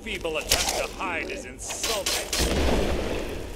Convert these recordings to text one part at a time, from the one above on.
feeble attempt to hide is insulting.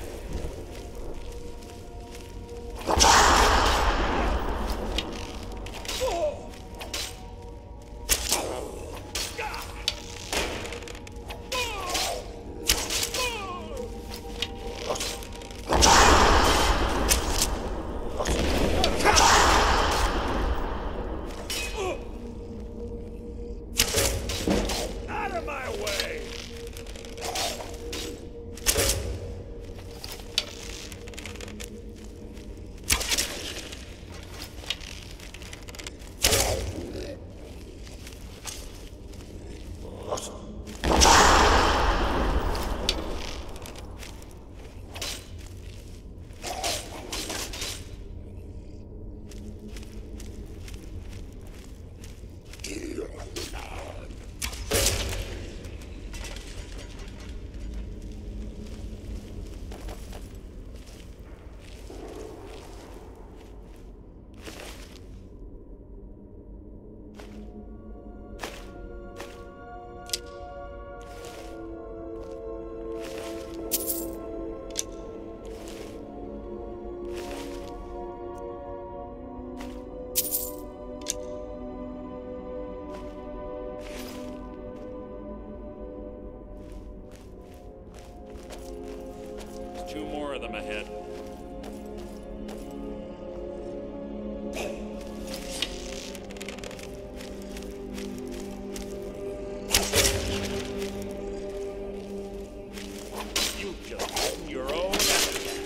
Two more of them ahead. You've just eaten your own appetite.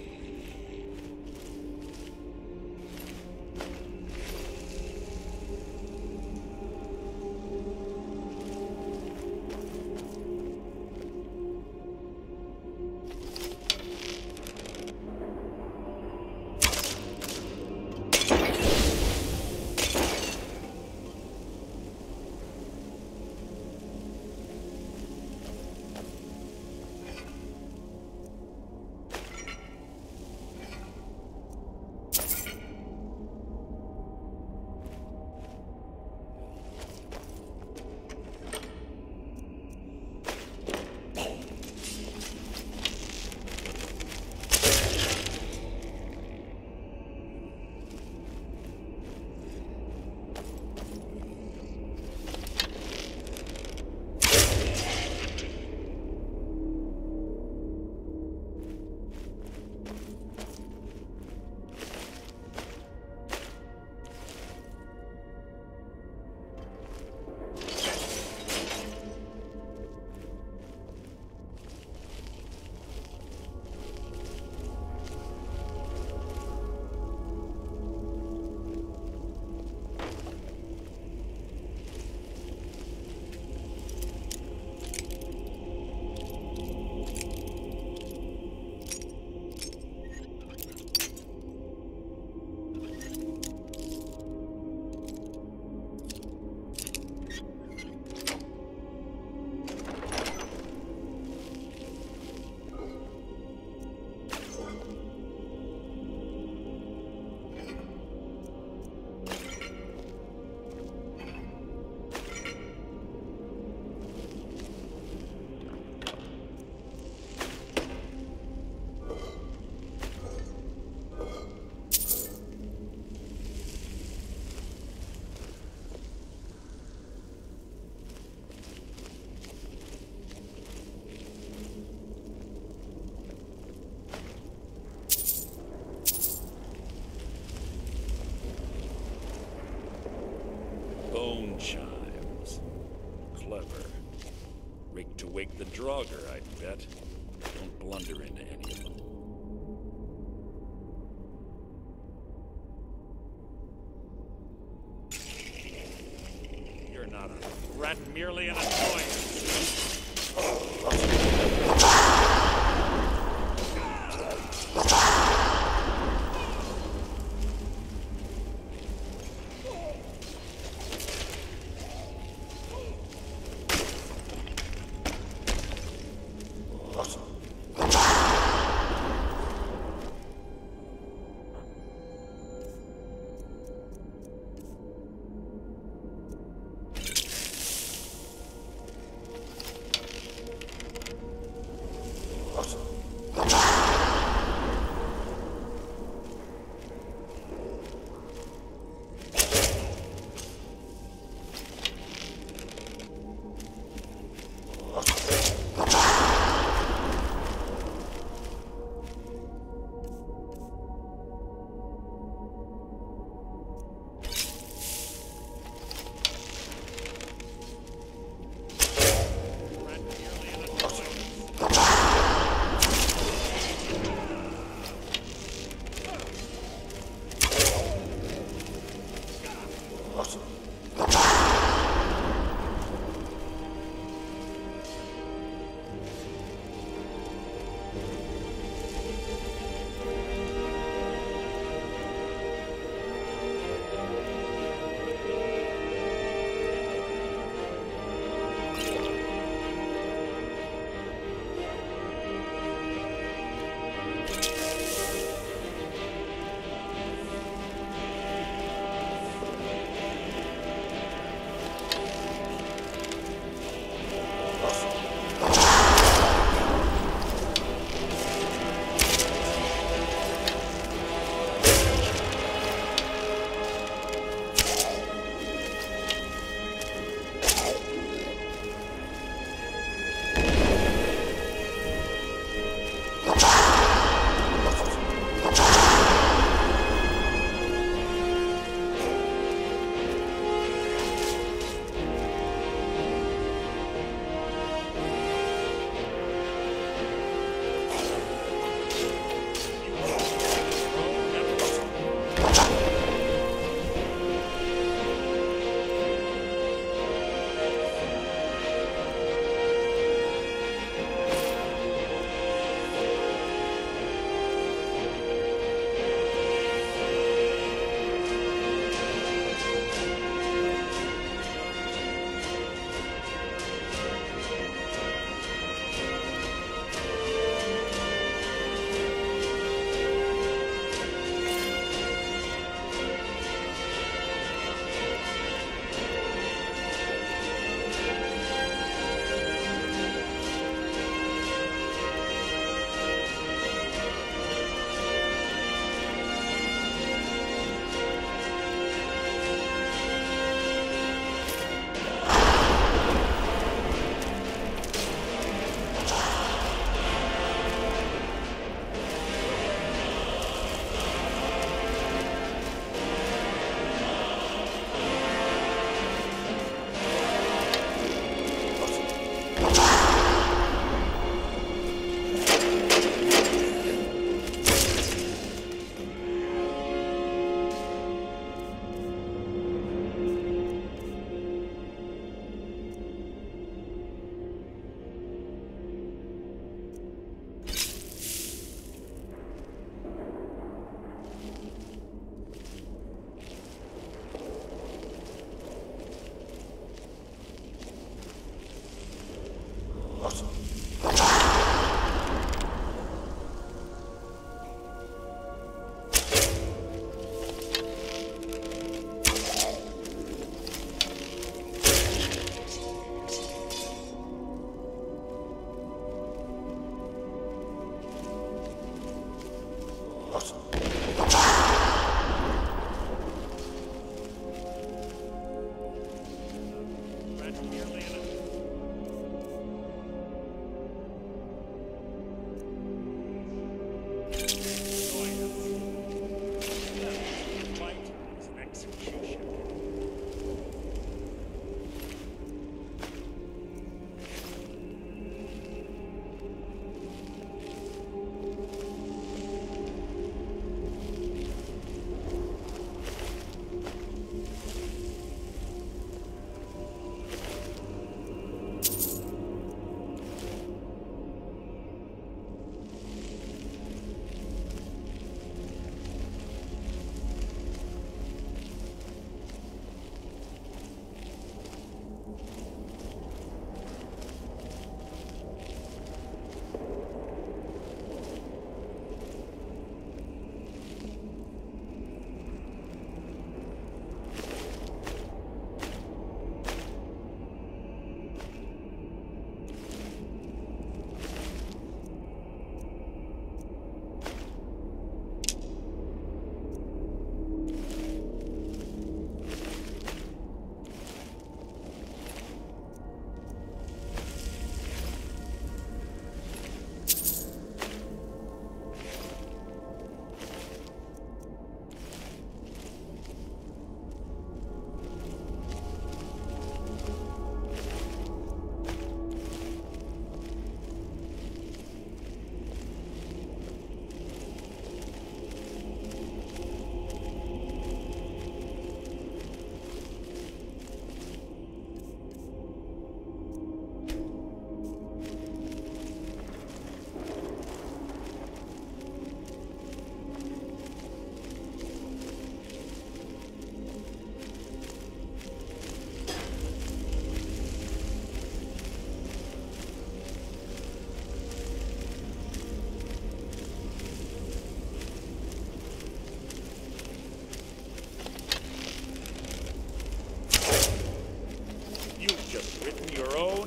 Bone chimes. Clever. Rigged to wake the Draugr, I'd bet. Don't blunder into any of them. You're not a threat, merely an annoyance.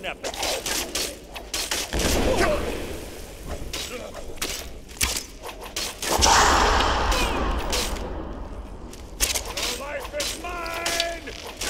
own epic. Your life is mine!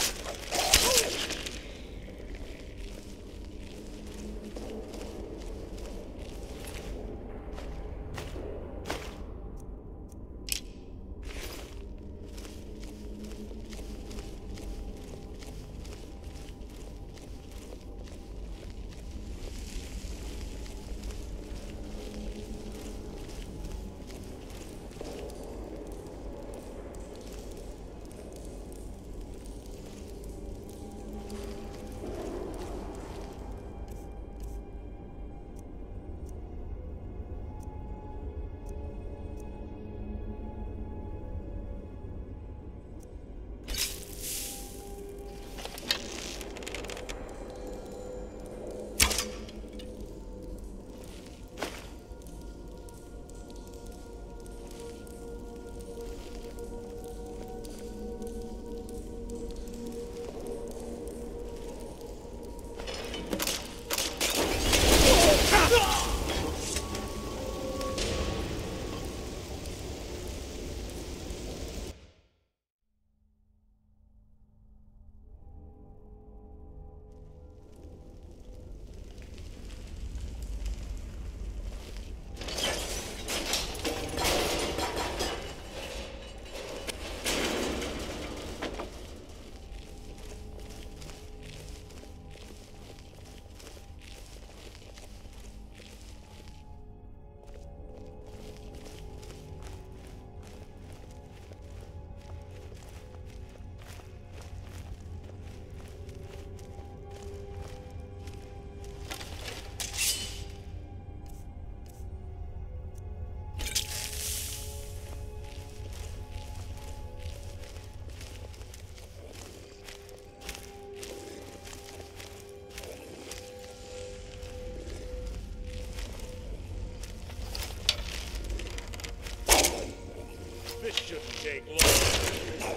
This shouldn't take long.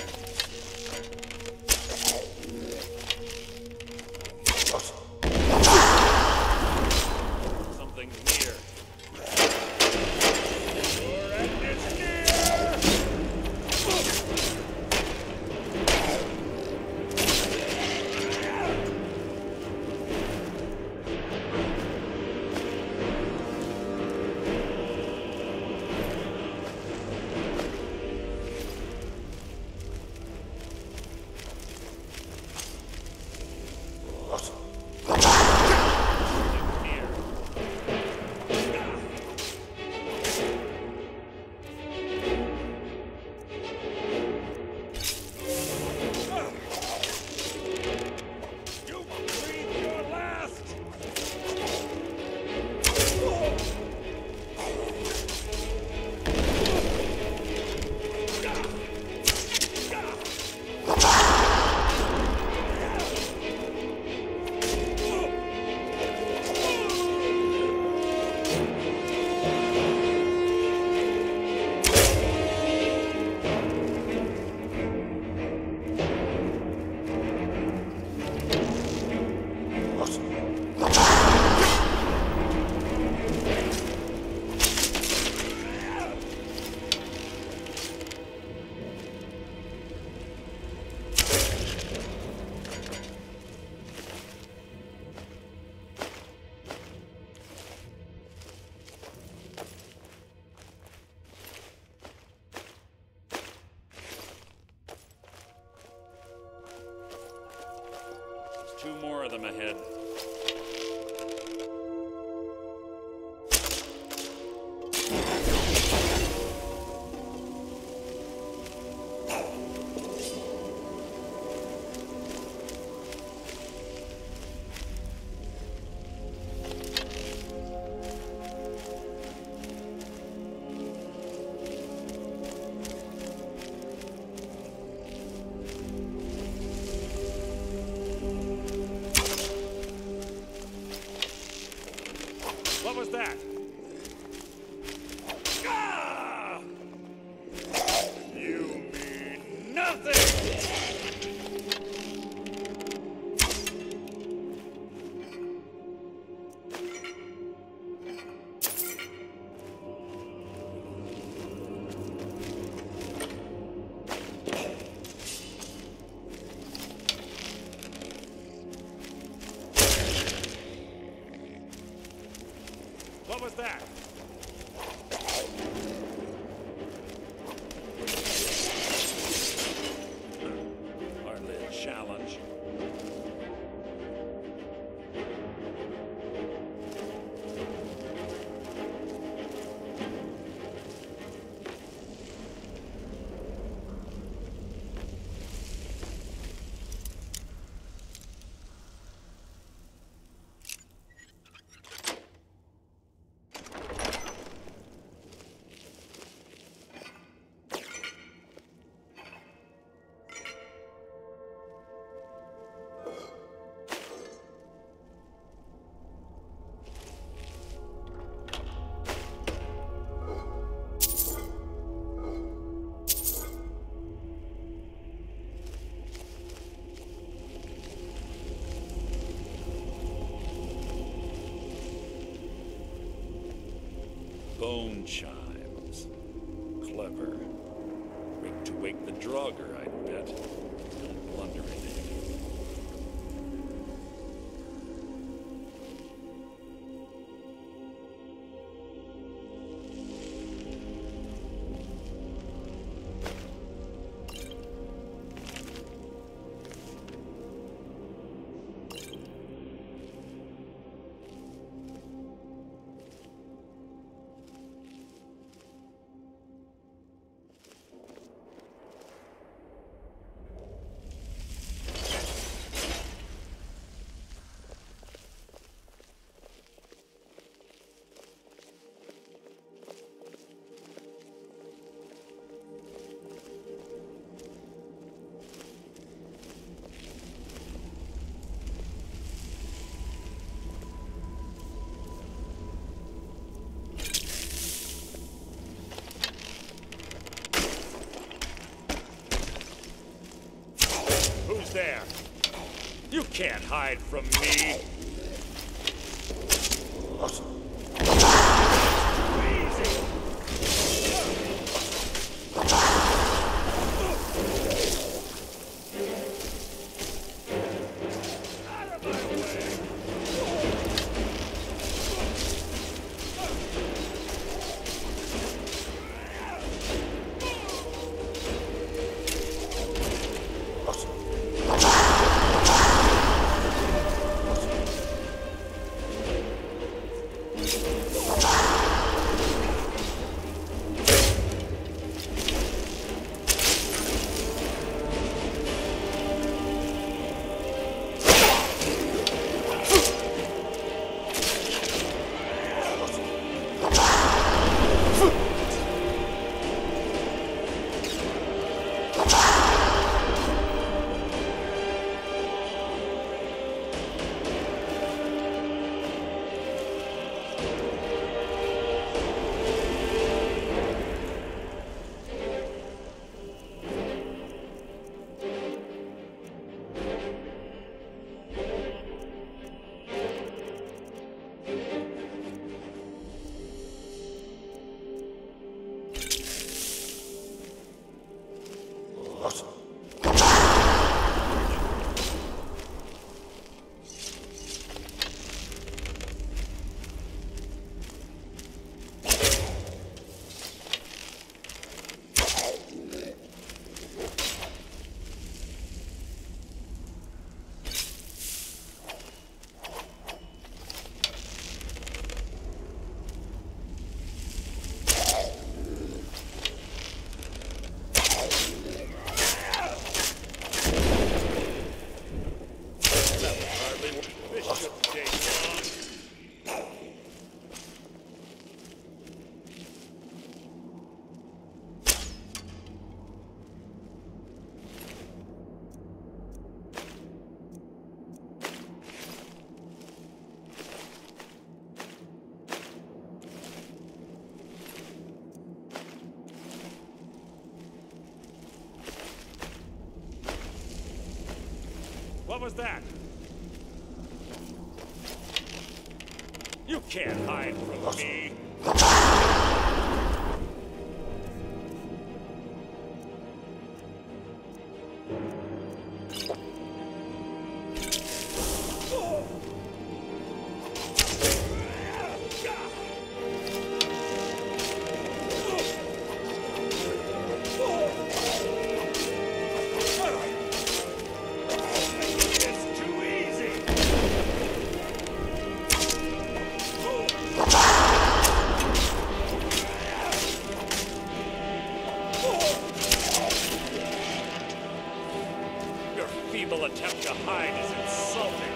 Something's near. Your end is near! Two more of them ahead. bone chimes. Clever. Rigged to wake the Draugr, I bet. Don't blunder in it. Who's there? You can't hide from me. What was that? You can't hide from me. Feeble attempt to hide is insulting.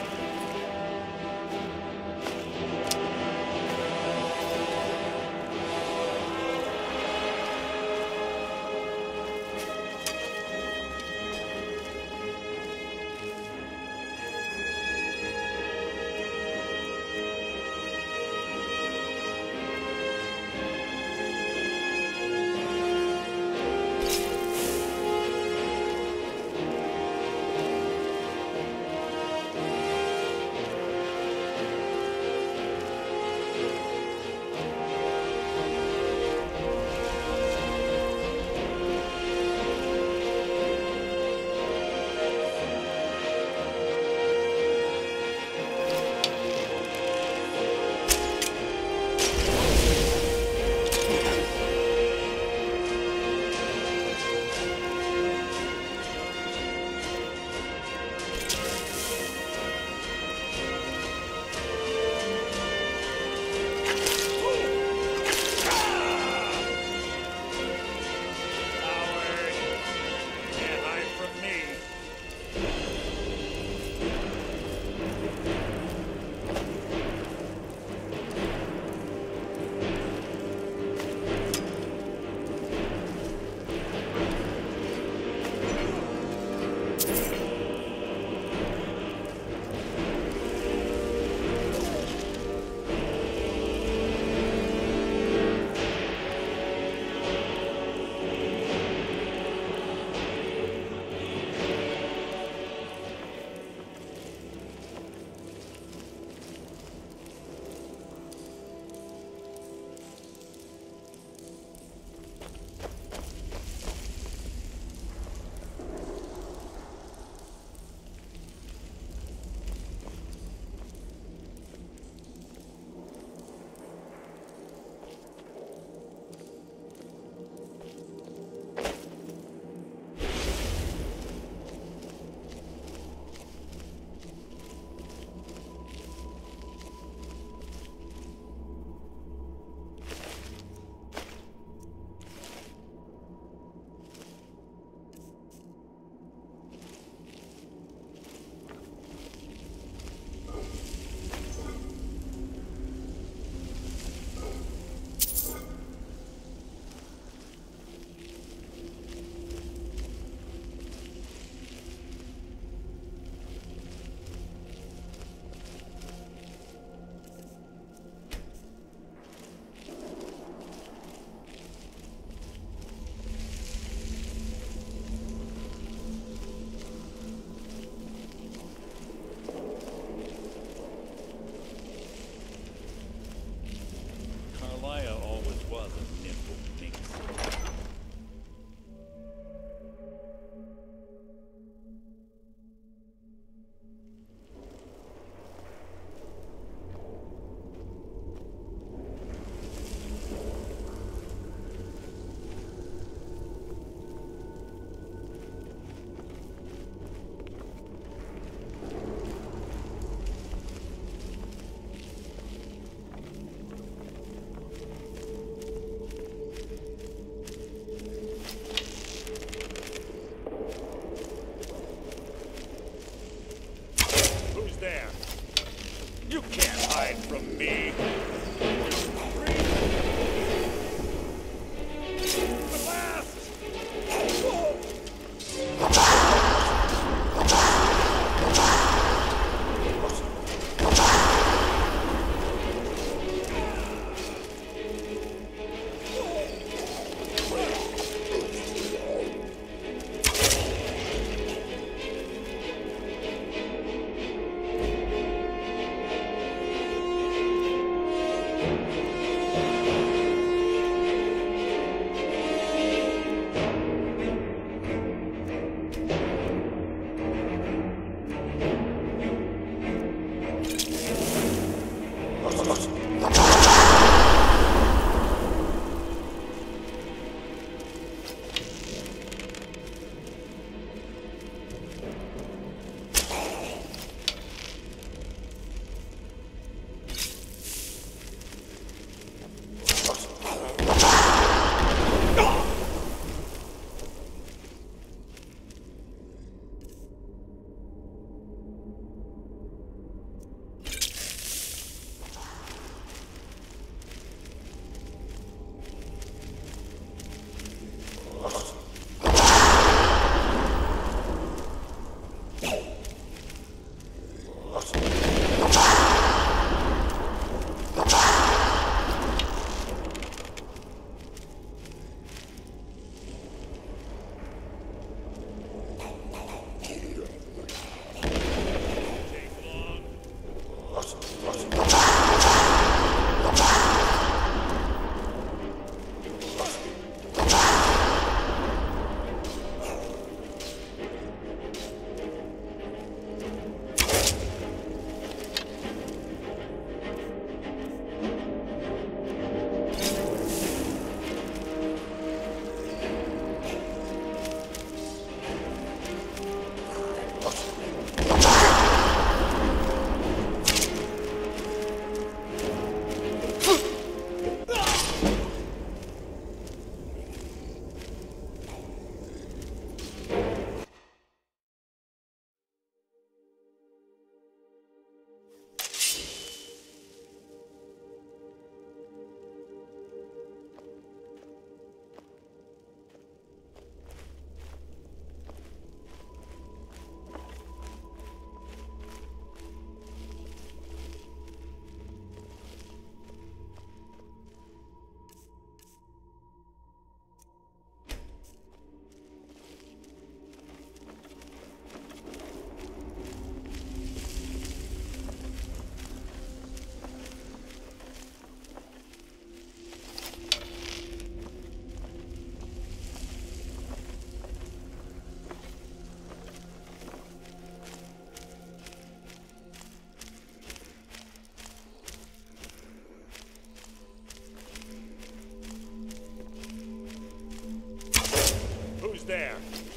there.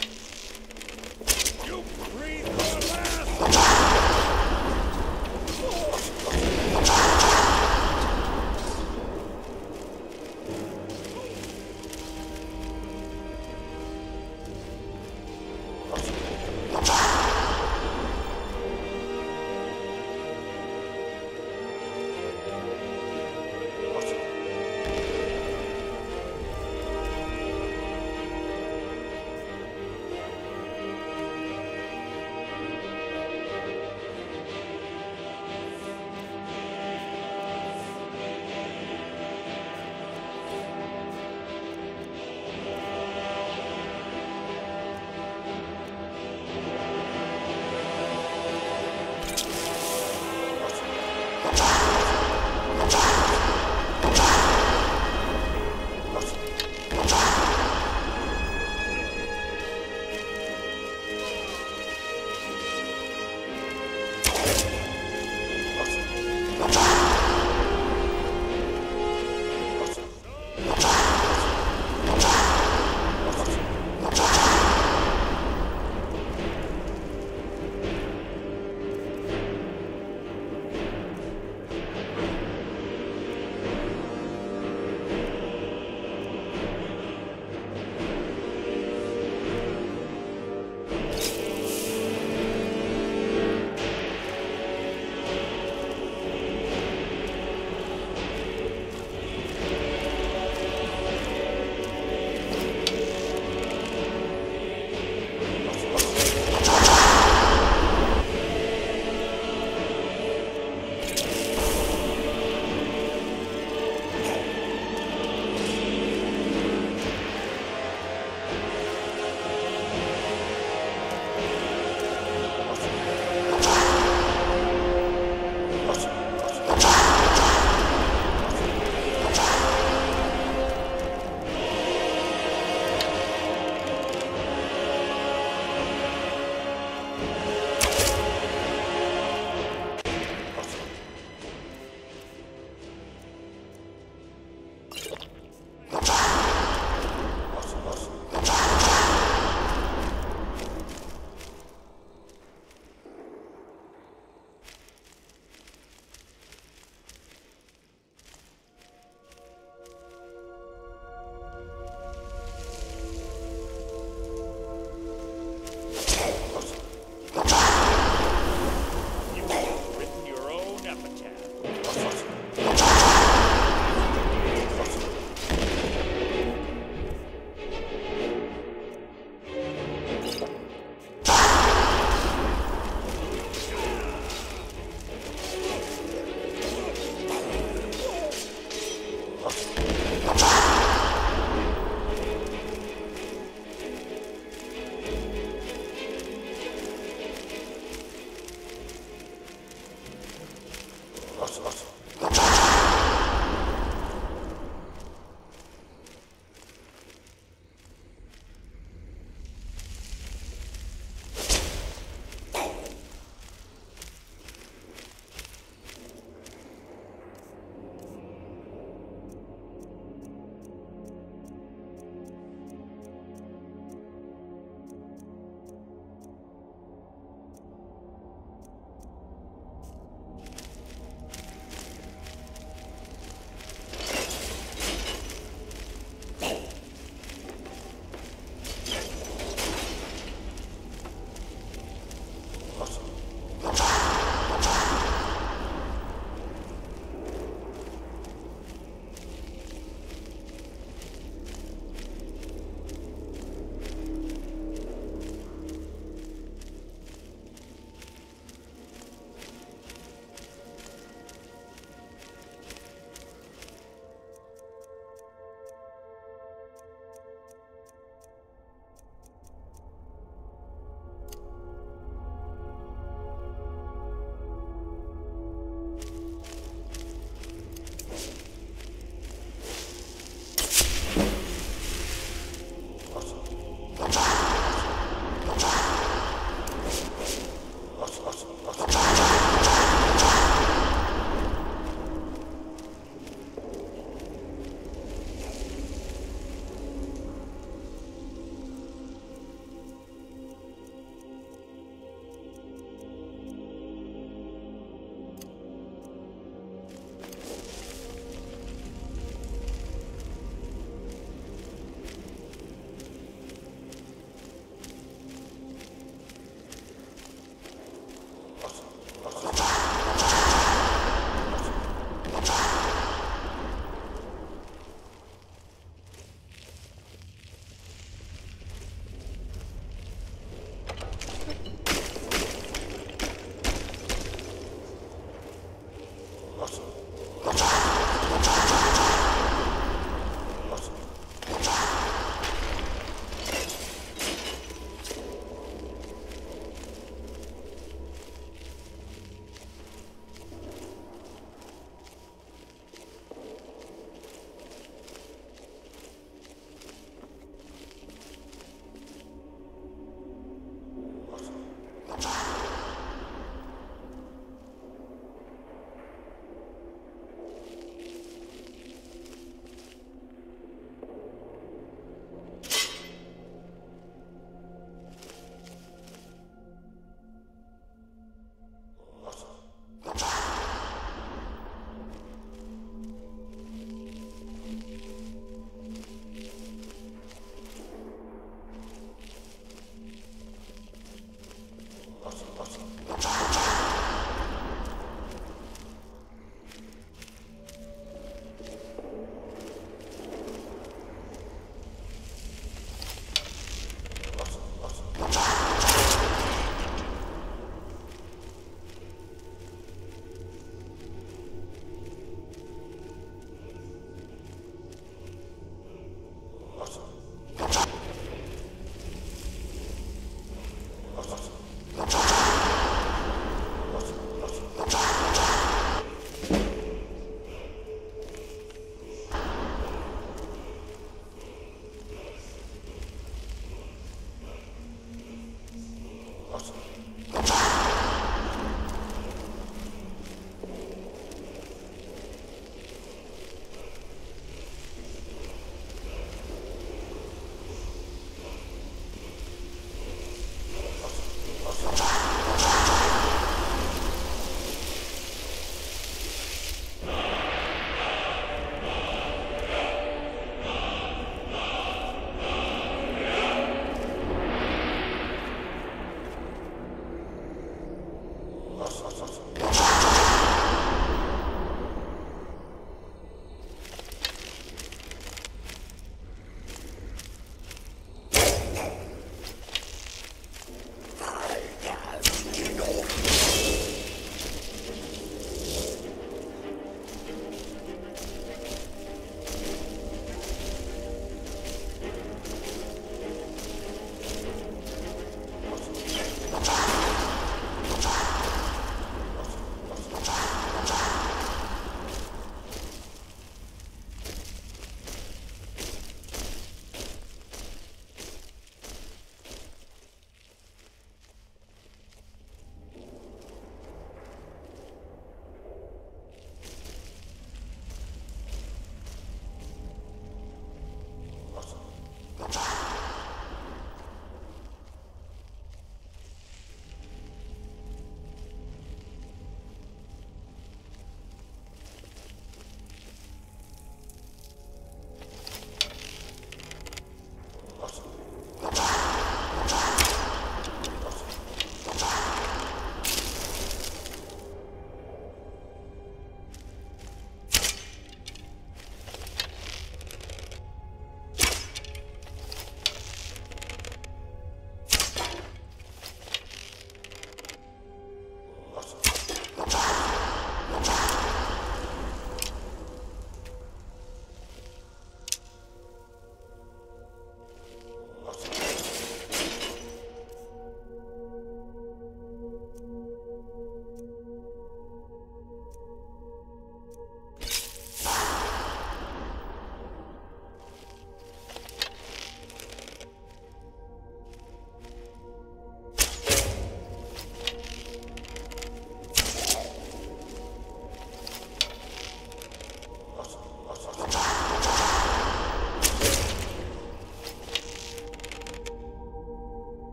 You breathe your last!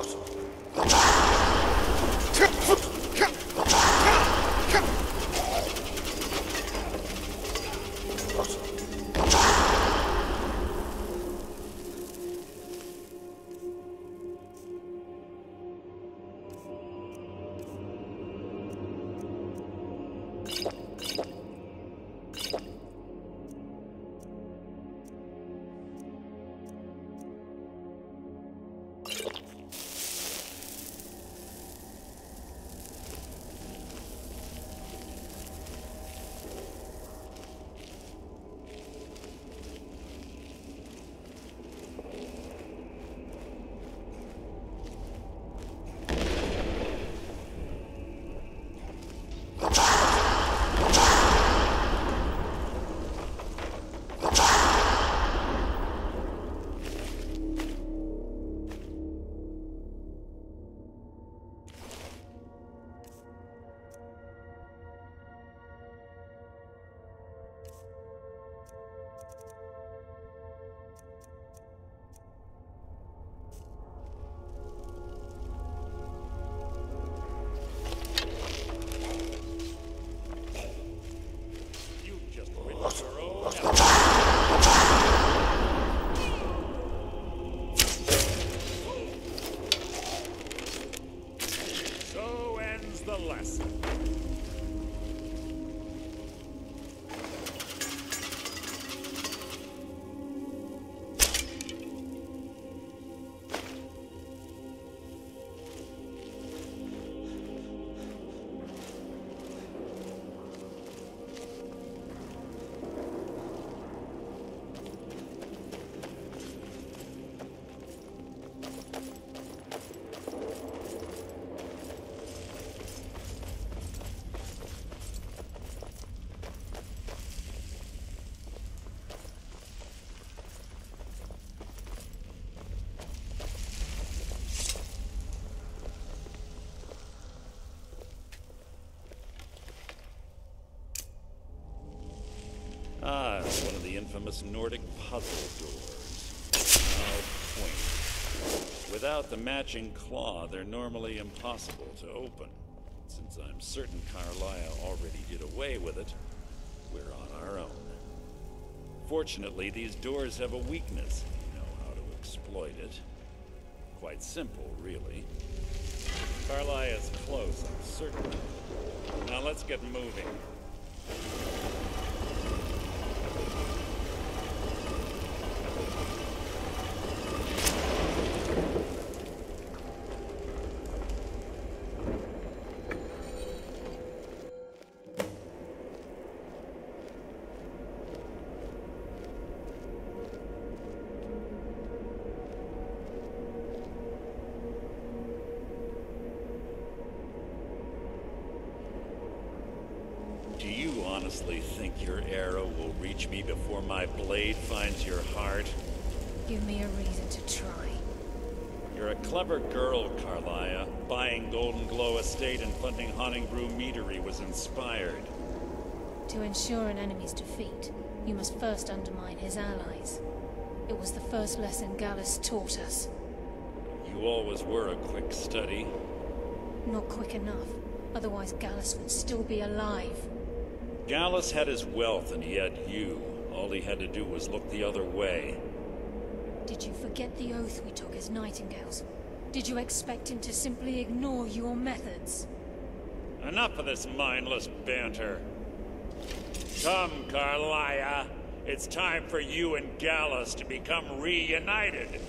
Ah, it's one of the infamous Nordic puzzle doors. How quaint. Without the matching claw, they're normally impossible to open. Since I'm certain Carlisle already did away with it, we're on our own. Fortunately, these doors have a weakness, if you know how to exploit it. Quite simple, really. Carlisle is close, I'm certain. Now let's get moving. Do you honestly think your arrow will reach me before my blade finds your heart? Give me a reason to try. You're a clever girl, Carlisle. Buying Golden Glow Estate and funding Honningbrew Meadery was inspired. To ensure an enemy's defeat, you must first undermine his allies. It was the first lesson Gallus taught us. You always were a quick study. Not quick enough. Otherwise Gallus would still be alive. Gallus had his wealth and he had you. All he had to do was look the other way. Did you forget the oath we took as Nightingales? Did you expect him to simply ignore your methods? Enough of this mindless banter. Come, Carlisle. It's time for you and Gallus to become reunited.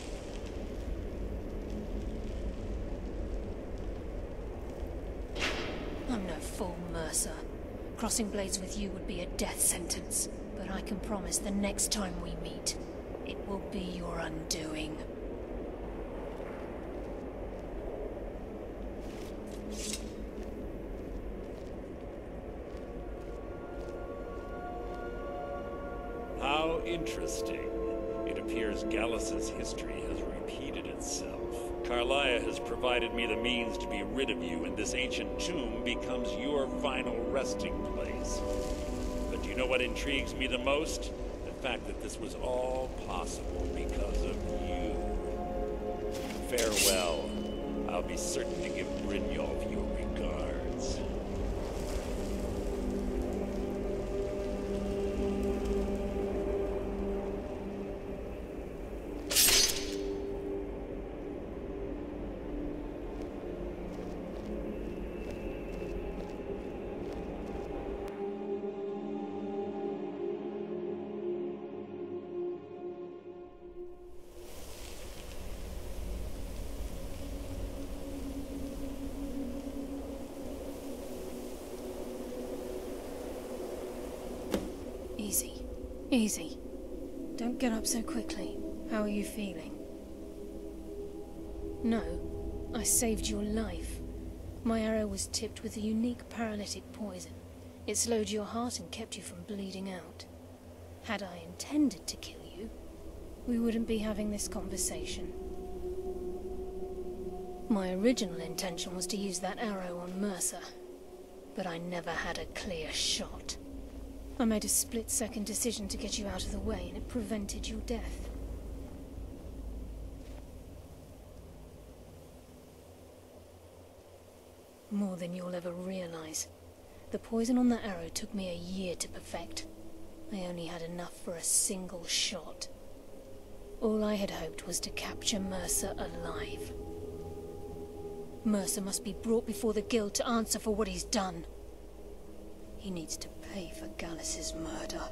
I'm no fool, Mercer. Crossing blades with you would be a death sentence. But I can promise the next time we meet, it will be your undoing. How interesting. It appears Gallus's history has repeated itself. Carlisle has provided me the means to be rid of you, and this ancient tomb becomes your final resting place. But do you know what intrigues me the most? The fact that this was all possible because of you. Farewell, be certain to give Brynjolf your regards. Easy. Easy. Don't get up so quickly. How are you feeling? No. I saved your life. My arrow was tipped with a unique paralytic poison. It slowed your heart and kept you from bleeding out. Had I intended to kill you, we wouldn't be having this conversation. My original intention was to use that arrow on Mercer, but I never had a clear shot. I made a split-second decision to get you out of the way, and it prevented your death. More than you'll ever realize. The poison on that arrow took me a year to perfect. I only had enough for a single shot. All I had hoped was to capture Mercer alive. Mercer must be brought before the Guild to answer for what he's done. He needs to pay for Gallus's murder.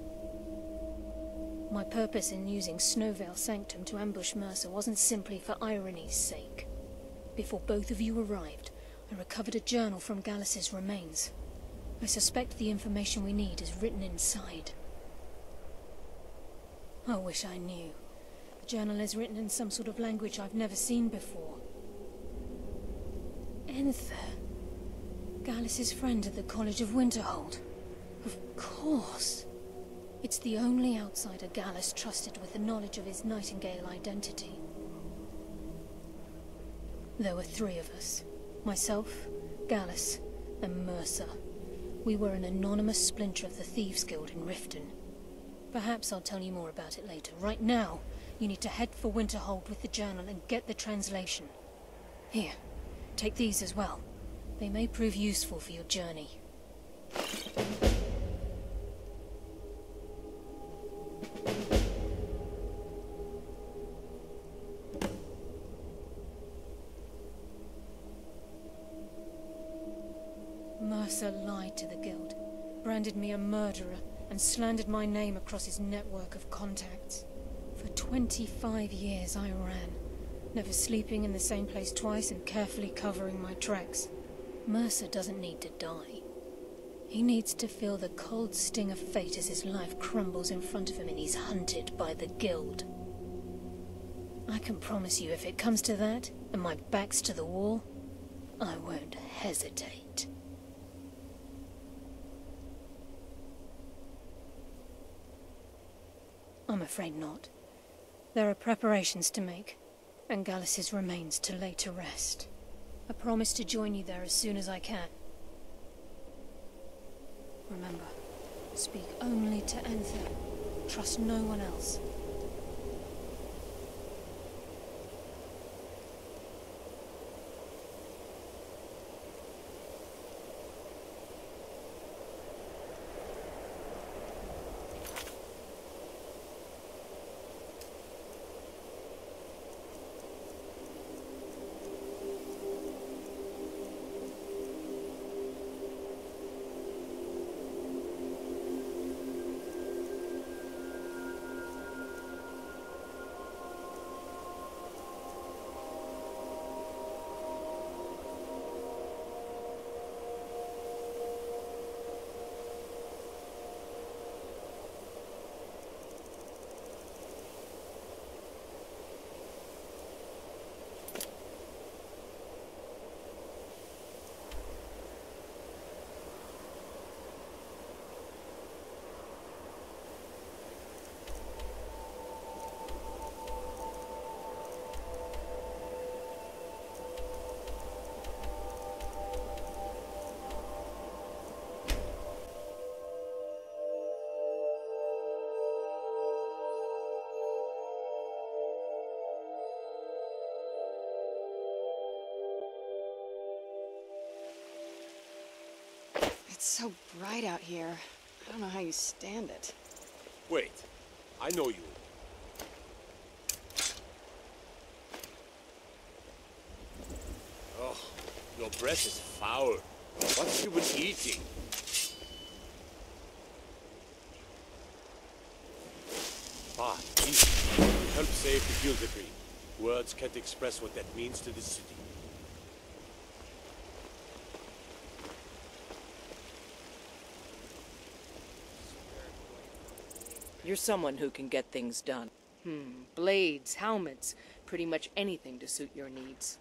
My purpose in using Snowveil Sanctum to ambush Mercer wasn't simply for irony's sake. Before both of you arrived, I recovered a journal from Gallus's remains. I suspect the information we need is written inside. I wish I knew. The journal is written in some sort of language I've never seen before. Enther. Gallus's friend at the College of Winterhold. Of course. It's the only outsider Gallus trusted with the knowledge of his Nightingale identity. There were 3 of us. Myself, Gallus, and Mercer. We were an anonymous splinter of the Thieves' Guild in Riften. Perhaps I'll tell you more about it later. Right now, you need to head for Winterhold with the journal and get the translation. Here, take these as well. They may prove useful for your journey. Mercer lied to the Guild, branded me a murderer, and slandered my name across his network of contacts. For 25 years I ran, never sleeping in the same place twice and carefully covering my tracks. Mercer doesn't need to die. He needs to feel the cold sting of fate as his life crumbles in front of him and he's hunted by the Guild. I can promise you, if it comes to that, and my back's to the wall, I won't hesitate. I'm afraid not. There are preparations to make, and Gallus's remains to lay to rest. I promise to join you there as soon as I can. Remember, speak only to Enther. Trust no one else. It's so bright out here. I don't know how you stand it. Wait, I know you. Oh, your breath is foul. What have you been eating? Ah, easy. Help save the guild debris. Words can't express what that means to the city. You're someone who can get things done. Blades, helmets, pretty much anything to suit your needs.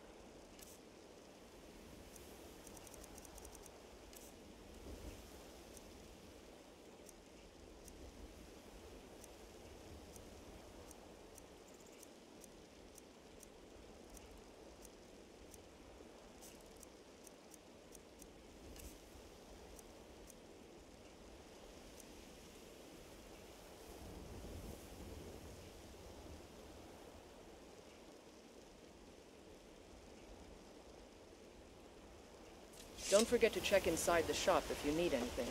Don't forget to check inside the shop if you need anything.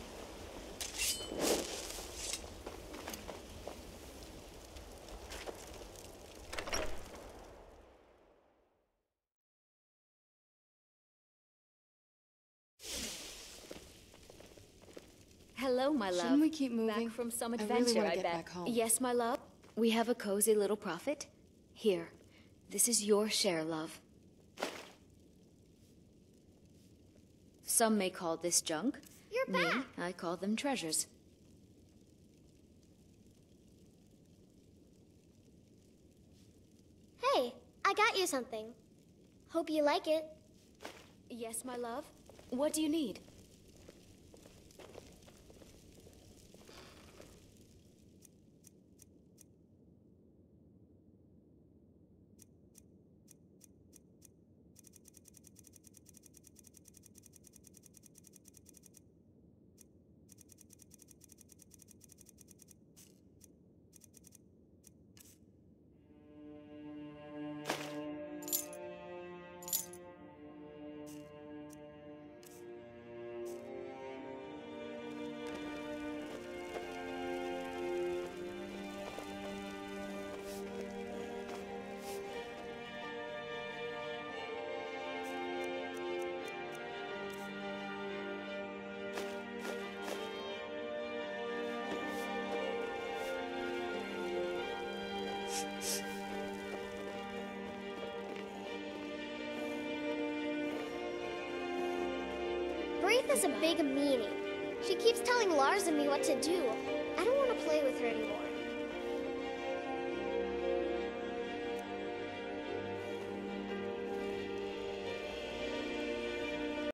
Hello, my love. Shouldn't we keep moving? Back from some I really adventure, want to I get bet. back home. Yes, my love. We have a cozy little profit. Here, this is your share, love. Some may call this junk. You're Me, back. I call them treasures. Hey, I got you something. Hope you like it. Yes, my love. What do you need? Braith is a big meanie. She keeps telling Lars and me what to do. I don't want to play with her anymore.